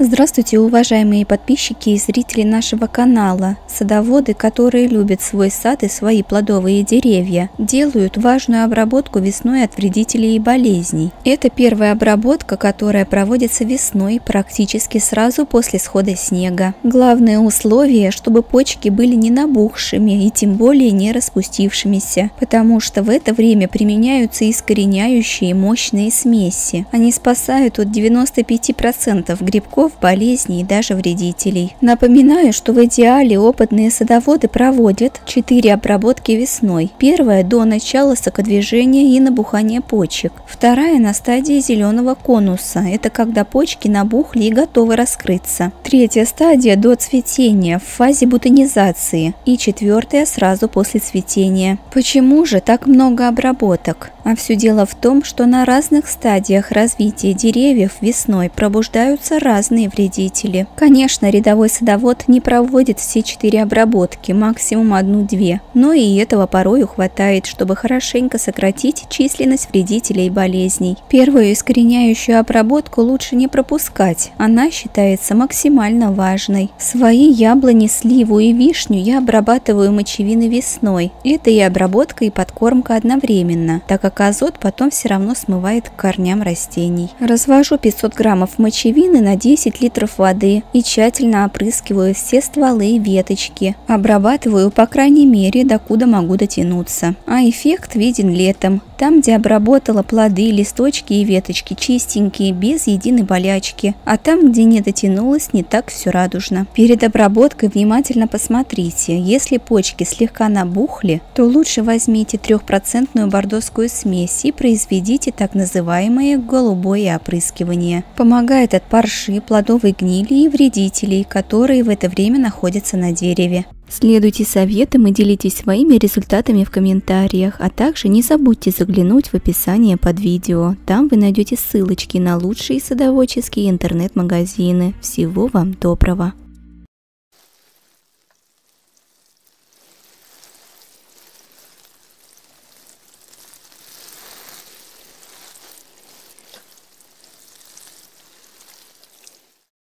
Здравствуйте, уважаемые подписчики и зрители нашего канала. Садоводы, которые любят свой сад и свои плодовые деревья, делают важную обработку весной от вредителей и болезней. Это первая обработка, которая проводится весной, практически сразу после схода снега. Главное условие, чтобы почки были не набухшими и тем более не распустившимися, потому что в это время применяются искореняющие мощные смеси. Они спасают от 95% грибков, болезней и даже вредителей. Напоминаю, что в идеале опытные садоводы проводят 4 обработки весной. Первая до начала сокодвижения и набухания почек. Вторая на стадии зеленого конуса. Это когда почки набухли и готовы раскрыться. Третья стадия до цветения в фазе бутонизации. И четвертая сразу после цветения. Почему же так много обработок? А все дело в том, что на разных стадиях развития деревьев весной пробуждаются разные вредители. Конечно, рядовой садовод не проводит все 4 обработки, максимум 1-2, но и этого порою хватает, чтобы хорошенько сократить численность вредителей и болезней. Первую искореняющую обработку лучше не пропускать, она считается максимально важной. Свои яблони, сливу и вишню я обрабатываю мочевиной весной. Это и обработка, и подкормка одновременно, так как азот потом все равно смывает к корням растений. Развожу 500 граммов мочевины на 10 литров воды и тщательно опрыскиваю все стволы и веточки. Обрабатываю по крайней мере, докуда могу дотянуться. А эффект виден летом. Там, где обработала плоды, листочки и веточки чистенькие, без единой болячки. А там, где не дотянулась, не так все радужно. Перед обработкой внимательно посмотрите. Если почки слегка набухли, то лучше возьмите 3% бордоскую смесь и произведите так называемое голубое опрыскивание. Помогает от парши, плодовой гнили и вредителей, которые в это время находятся на дереве. Следуйте советам и делитесь своими результатами в комментариях, а также не забудьте заглянуть в описание под видео. Там вы найдете ссылочки на лучшие садоводческие интернет-магазины. Всего вам доброго!